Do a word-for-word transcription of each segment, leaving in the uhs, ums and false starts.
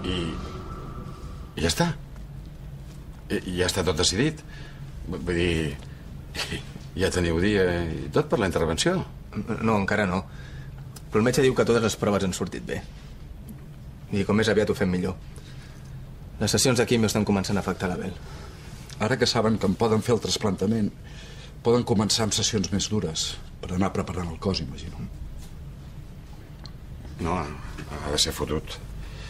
I... i ja està. I ja està tot decidit. Vull dir... ja teniu dia i tot per la intervenció. No, encara no. Però el metge diu que totes les proves han sortit bé. I com més aviat ho fem millor. Les sessions de quimio estan començant a afectar l'Abel. Ara que saben que en poden fer el trasplantament, poden començar amb sessions més dures per anar preparant el cos, imagino. No, ha de ser fotut.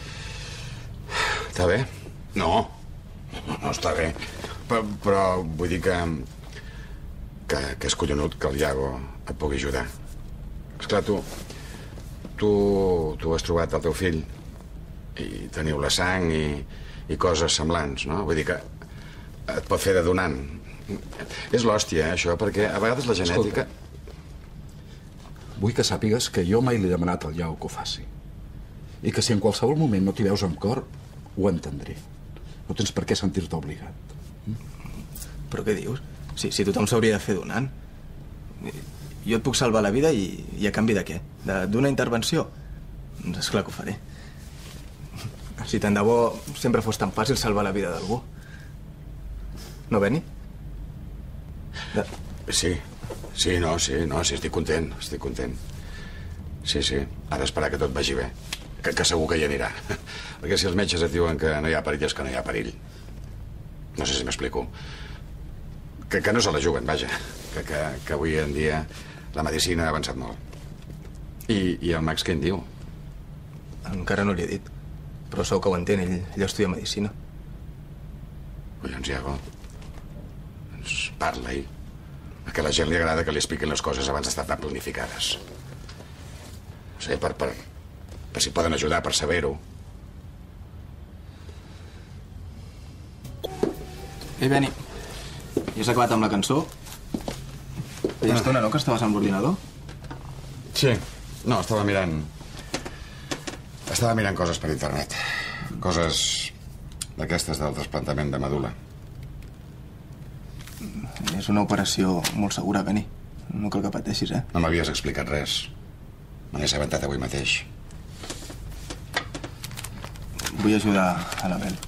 Està bé? No, no està bé. Però, però vull dir que, que, que és collonut que el Iago et pugui ajudar. Esclar, tu, tu, tu has trobat el teu fill i teniu la sang i, i coses semblants, no? Vull dir que et pot fer de donant. És l'hòstia, eh, això, perquè a vegades la genètica... Escolta, vull que sàpigues que jo mai li he demanat al Iago que ho faci. I que si en qualsevol moment no t'hi veus amb cor, ho entendré. No tens per què sentir-te obligat. Però què dius? Si, si tothom s'hauria de fer donant. Jo et puc salvar la vida i, i a canvi de què? D'una intervenció? Doncs esclar que ho faré. Si tant de bo sempre fos tan fàcil salvar la vida d'algú. No, Beni? De... Sí, sí, no, sí, no, sí, estic content, estic content. Sí, sí, ha d'esperar que tot vagi bé. Que, que segur que hi anirà. Perquè si els metges et diuen que no hi ha perill, és que no hi ha perill. No sé si m'explico. Que, que no se la juguen, vaja. Que, que, que avui en dia la medicina ha avançat molt. I, i el Max què en diu? Encara no li he dit. Però segur que ho entén, ell, ell estudia medicina. Collons, Iago. Doncs parla-hi. A que a la gent li agrada que li expliquin les coses abans d'estar tan planificades. No sé, per, per, per si poden ajudar per saber-ho. Ei, Beni, ja has acabat amb la cançó? Feia estona, no, que estaves amb l'ordinador? Sí. No, estava mirant... Estava mirant coses per internet. Coses d'aquestes del trasplantament de medul·la. És una operació molt segura, Beni. No cal que pateixis, eh? No m'havies explicat res. Me n'he assabentat avui mateix. Vull ajudar a l'Abel.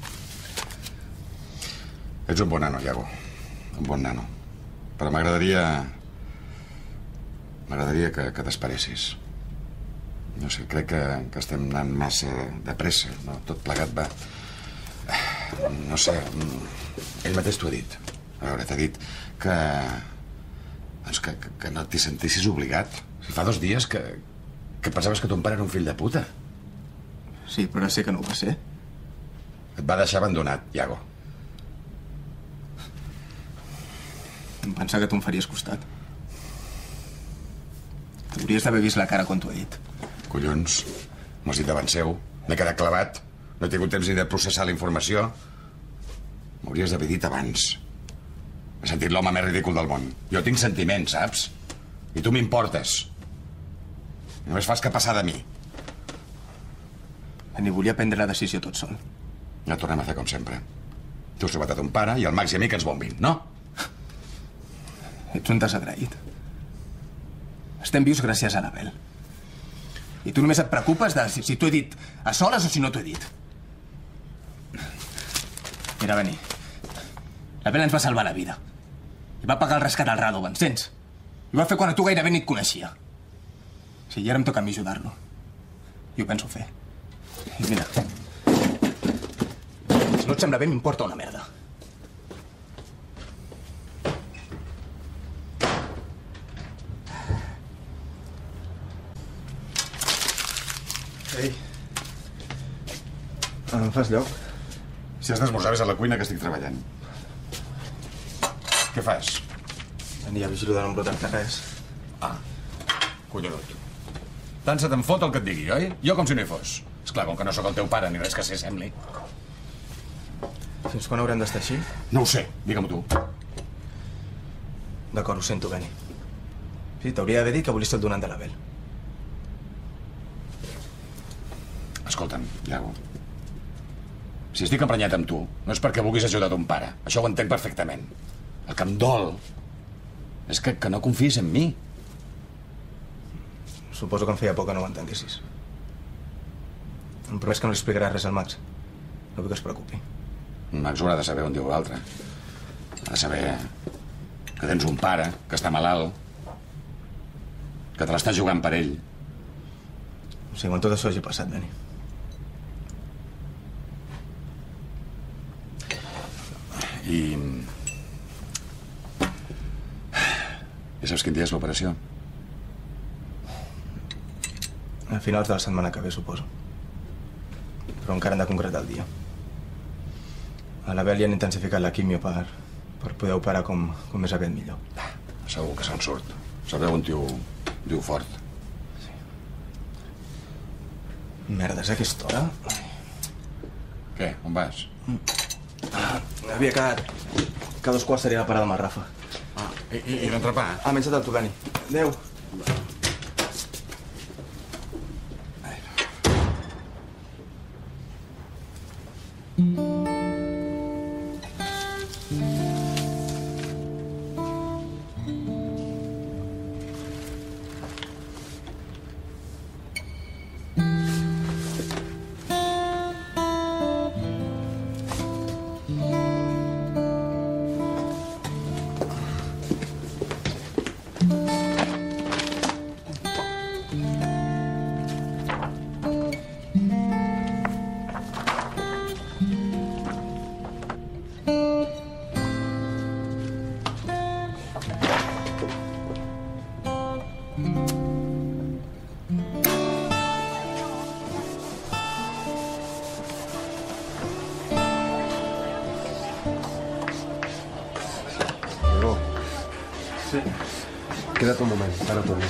Ets un bon nano, Iago. Un bon nano. Però m'agradaria... M'agradaria que, que t'esperessis. No sé, crec que, que estem anant massa de pressa, no? Tot plegat va... No sé, ell mateix t'ho ha dit. A veure, t'ha dit que... Doncs que, que, que no t'hi sentissis obligat. Si fa dos dies que, que pensaves que ton pare era un fill de puta. Sí, però sé que no ho va ser. Et va deixar abandonat, Iago. Em pensava que tu em faries costat. T'hauries d'haver vist la cara quan t'ho he dit. Collons, m'ho has dit davant seu. M'he quedat clavat. No he tingut temps ni de processar la informació. M'hauries d'haver dit abans. M'he sentit l'home més ridícul del món. Jo tinc sentiments, saps? I tu m'importes. Només fas que passar de mi. Ni volia prendre la decisió tot sol. Ja tornem a fer com sempre. Tu has trobat a ton pare i el Max i a mi que ens bombin, no? Ets un desagraït. Estem vius gràcies a l'Abel. I tu només et preocupes de si, si t'ho he dit a soles o si no t'ho he dit. Mira, Beni, l'Abel ens va salvar la vida. I va pagar el rescat al Rado, m'entens? I ho va fer quan a tu gairebé ni et coneixia. Sí, i ara em toca a mi ajudar-lo. I ho penso fer. I mira, si no et sembla bé, m'importa una merda. Ei, em fas lloc? Si has d'esmorzar, ves a la cuina que estic treballant. Què fas? Venia a vigilo de no embrutar-te res. Ah, collonut. Tant se te'n fot el que et digui, oi? Jo com si no hi fos. Esclar, com que no sóc el teu pare ni res que s'hi sembli. Fins quan haurem d'estar així? No ho sé, digue-m'ho tu. D'acord, ho sento, Beni. Sí, t'hauria d'haver dit que volies ser el donant de l'Abel. Escolta'm, Iago, si estic emprenyat amb tu, no és perquè vulguis ajudar ton pare. Això ho entenc perfectament. El que em dol és que, que no confiïs en mi. Suposo que em feia por que no ho entenguessis. Em promets que no li explicaràs res al Max. No vull que es preocupi. El Max haurà de saber on diu l'altre. Ha de saber que tens un pare, que està malalt, que te l'estàs jugant per ell. O sigui, quan tot això hagi passat, Beni. I... I saps quin dia és l'operació? A finals de la setmana que ve, suposo. Però encara han de concretar el dia. A l'Abel li han intensificat la quimio per, per poder operar com, com més aviat millor. Segur que se'n surt. Sabeu un tio, un tio fort. Sí. Merda, és a aquesta hora? Què? On vas? Ah, havia quedat que a dos quarts seria la parada amb el Rafa. Ah, i, i, i l'entrepà? Ah, menja't el tu, Beni. Adéu. Sí. Queda't un moment, ara torno.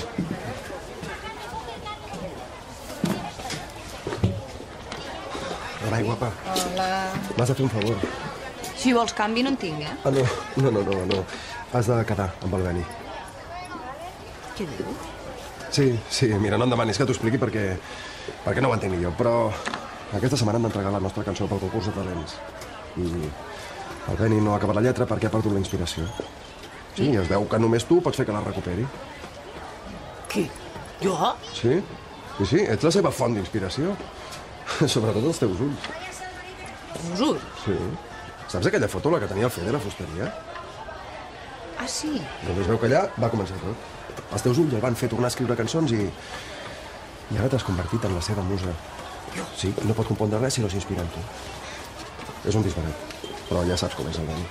Carai, guapa. Hola. M'has de fer un favor. Si vols canvi no en tinc, eh? Ah, no, no, no, no, no. Has de quedar amb el Beni. Què dius? Sí, sí, mira, no em demanis que t'ho expliqui perquè, perquè no ho entenc ni jo, però aquesta setmana hem d'entregar la nostra cançó pel concurs de talents. I el Beni no ha acabat la lletra perquè ha perdut la inspiració. Sí, i es veu que només tu pots fer que la recuperi. Qui? Jo? Sí, sí, sí, ets la seva font d'inspiració. Sobretot els teus ulls. Els ulls? Sí. Saps aquella foto, la que tenia el Fede a la fusteria? Ah, sí? Doncs es veu que allà va començar tot. Els teus ulls el van fer tornar a escriure cançons i... i ara t'has convertit en la seva musa. Sí, no pot compondre res si no s'inspira en tu. És un disbarat, però ja saps com és el Beni.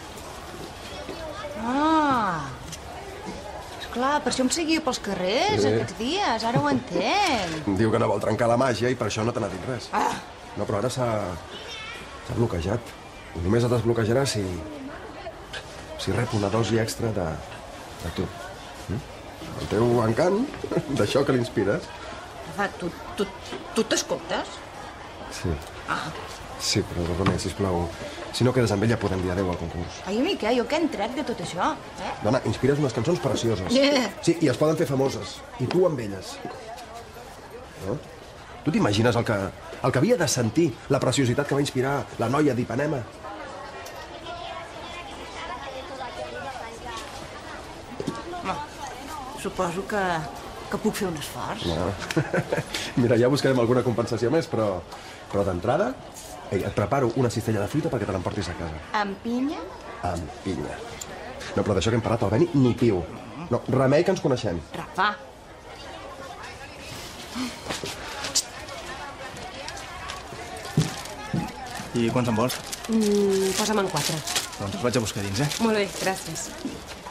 Ah! Esclar, per això em seguia pels carrers Sí. aquests dies, ara ho entenc. Diu que no vol trencar la màgia i per això no te n'ha dit res. Ah! No, però ara s'ha... s'ha bloquejat. I només es desbloquejarà si... si rep una dosi extra de... de tu. Mm? El teu encant, d'això que l'inspires. Va, tu, tu, tu t'escoltes? Sí. Ah. Sí, però Romé, sisplau, si no quedes amb ella podem dir adéu al concurs. Ai, a mi què? Jo què en trec de tot això? Eh? Dona, inspires unes cançons precioses. Yeah. Sí, i es poden fer famoses. I tu amb elles. No? Tu t'imagines el que, el que havia de sentir la preciositat que va inspirar la noia d'Ipanema? No. Suposo que, que puc fer un esforç. No. Mira, ja buscarem alguna compensació més, però, però d'entrada, ei, et preparo una cistella de fruita perquè te l'emportis a casa. Amb pinya? Amb pinya. No, però d'això que hem parlat, el Beni, ni piu. No, remei que ens coneixem. Rafa. I quants en vols? Mm, posa'm en quatre. Doncs els vaig a buscar dins, eh? Molt bé, gràcies.